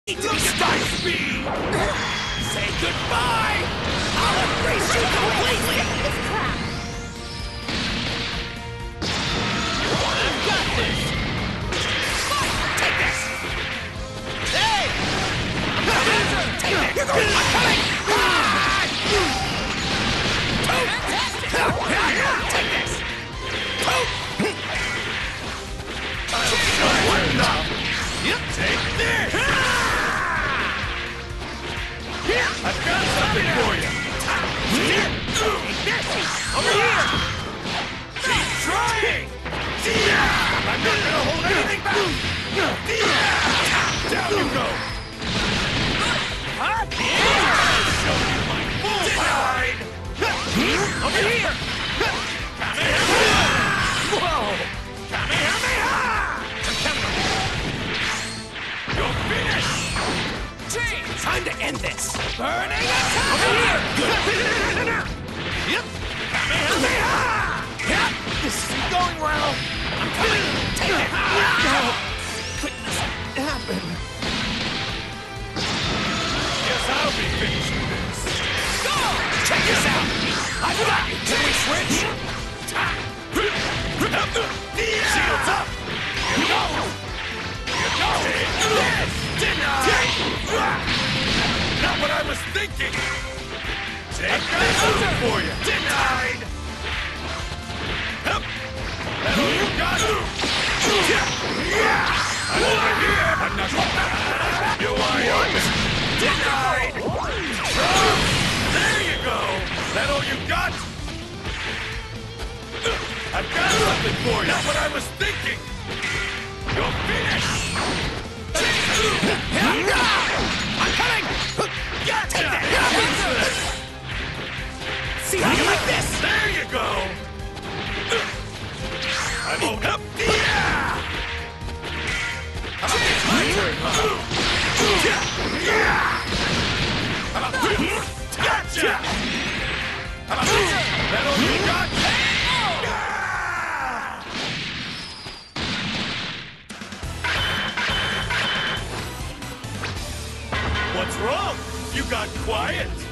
Stop speed! Say goodbye! I'll embrace you completely! This crap! I've got this! Take this! Hey! I'm coming! Take this! You're going! I'm coming! Fantastic! Take this! I'll show you enough! Yep! Take this! I've got something for you! Over here! Keep trying! I'm not gonna hold anything back! Down you go! I'll show you my full side! Over here! Kamehameha! Whoa! Kamehameha! I'm counting on you! You're finished! Time to end this! Burning attack! Over here! Good! Yep! Kamehameha! Yep! This isn't going well! I'm coming! Take it! No! Couldn't this happen? Guess I'll be finishing this! Go! Check this out! I've got you! Can we switch? Shields up! Here we go! Here goes! Take this! Denied! Not what I was thinking! Take this for you! Denied! Hup! That's all you got! I'm over here! I'm not going. You are yours! Denied! There you go! That all you got? I've got something for you! Not what I was thinking! You're finished! I'm coming! Take that! See how you like this? There you go! I won't up! Yeah! How about it's my turn, huh? How about this? Gotcha! How about this? That all you got? What's wrong? You got quiet.